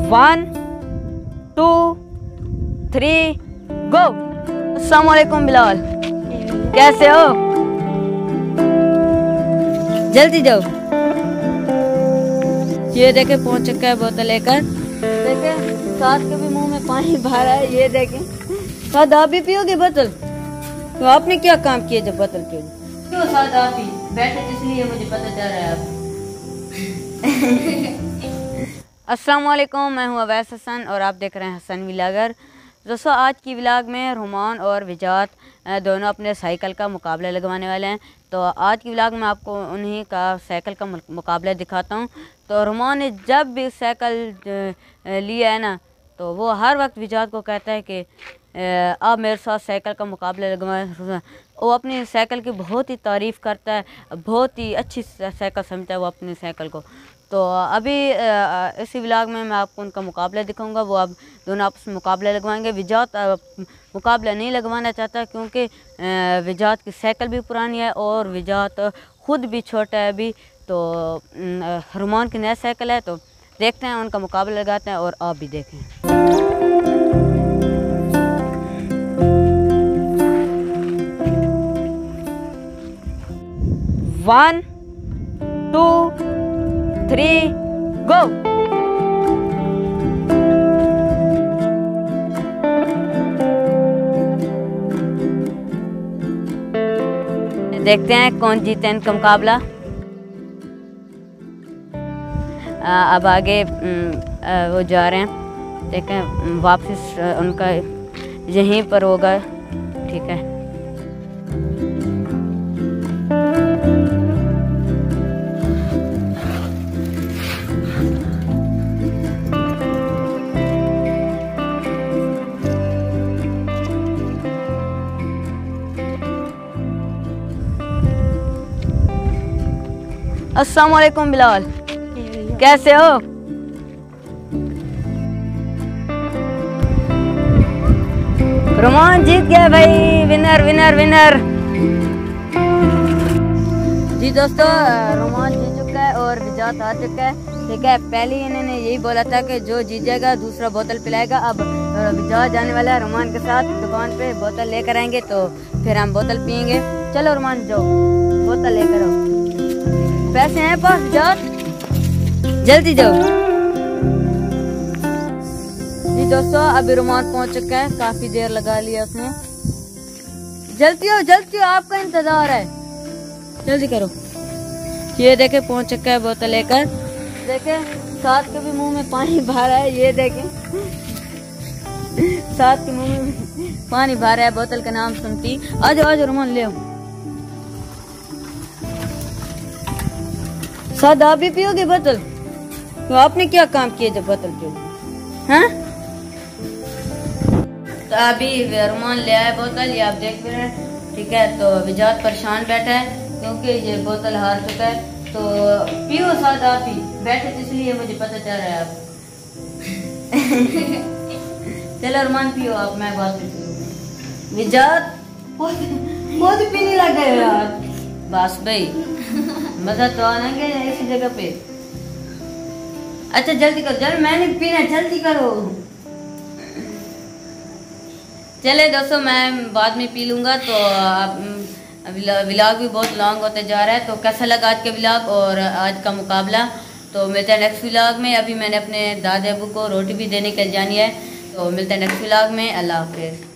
1 2 3 गो। अस्सलाम वालेकुम बिलाल, कैसे हो? जल्दी जाओ। ये देखे पहुंच चुका है बोतल लेकर। देखे साथ के भी मुंह में पानी भर रहा है। ये देखे साथ आप भी पियोगे बोतल? तो आपने क्या काम किया जब बोतल पियोगे? क्यों साथ आप ही बैठे इसलिए मुझे पता चल रहा है आप। अस्सलाम वालेकुम, मैं हूं अवैस हसन और आप देख रहे हैं हसन व्लॉगर। दोस्तों आज की व्लॉग में रुमान और विजात दोनों अपने साइकिल का मुकाबला लगवाने वाले हैं। तो आज की व्लॉग में आपको उन्हीं का साइकिल का मुकाबला दिखाता हूं। तो रुमान ने जब भी साइकिल लिया है ना, तो वो हर वक्त विजात को कहता है कि आप मेरे साथ साइकिल का मुकाबला लगवाएं। वो अपनी साइकिल की बहुत ही तारीफ़ करता है, बहुत ही अच्छी साइकिल समझता है वो अपनी साइकिल को। तो अभी इसी व्लॉग में मैं आपको उनका मुकाबला दिखाऊंगा। वो अब दोनों आपस में मुकाबला लगवाएंगे। विजात मुकाबला नहीं लगवाना चाहता क्योंकि विजात की साइकिल भी पुरानी है और विजात ख़ुद भी छोटा है अभी। तो रुमान की नया साइकिल है, तो देखते हैं उनका मुकाबला लगाते हैं और आप भी देखें। 1 2 3 गो। देखते हैं कौन जीते इनका मुकाबला। अब आगे वो जा रहे हैं, देखें वापस उनका यहीं पर होगा। ठीक है, अस्सलाम वालेकुम बिलाल, कैसे हो? रुमान जीत गया भाई, विनर विनर विनर। जी दोस्तों, रुमान जीत चुका है और विजात हार चुका है। ठीक है, पहले इन्होंने यही बोला था कि जो जीतेगा दूसरा बोतल पिलाएगा। अब विजात जाने वाला है रुमान के साथ दुकान पे, बोतल लेकर आएंगे तो फिर हम बोतल पियेंगे। चलो रुमान जाओ, बोतल लेकर आओ। पैसे हैं पास? जाओ जल्दी जाओ। जी दोस्तों, अभी रुमान पहुंच चुका है, काफी देर लगा लिया उसने। जल्दी हो आपका इंतजार है, जल्दी करो। ये देखे पहुंच चुका है बोतल लेकर। देखे साथ के भी मुंह में पानी भर रहा है। ये देखे साथ के मुंह में पानी भर रहा है बोतल का नाम सुनती। आ जाओ रुमान ले आओ। साथ आप भी पियोगे बोतल? तो आपने क्या काम किया जब बोतल पियोगे? हाँ, तो अभी रुमान ले आया बोतल, ये आप देख भी रहे हैं। ठीक है, तो विजात परेशान बैठा है क्योंकि ये बोतल हार चुका है। तो पियो साथ आप ही बैठे, इसलिए मुझे पता चल रहा है आप। चलो रुमान पियो आप, मैं बात करती। विजात बहुत पीने लग गए यार। बस भाई, मजा तो आना है इसी जगह पे। अच्छा जल्दी करो, जल्दी, मैंने पीना, जल्दी करो। चले दोस्तों, मैं बाद में पी लूंगा। तो व्लॉग भी बहुत लॉन्ग होते जा रहा है। तो कैसा लगा आज का व्लॉग और आज का मुकाबला? तो मिलते हैं नेक्स्ट व्लॉग में। अभी मैंने अपने दादा अबू को रोटी भी देने के लिए जानी है। तो मिलते हैं नेक्स्ट व्लॉग में। अल्लाह हाफिज़।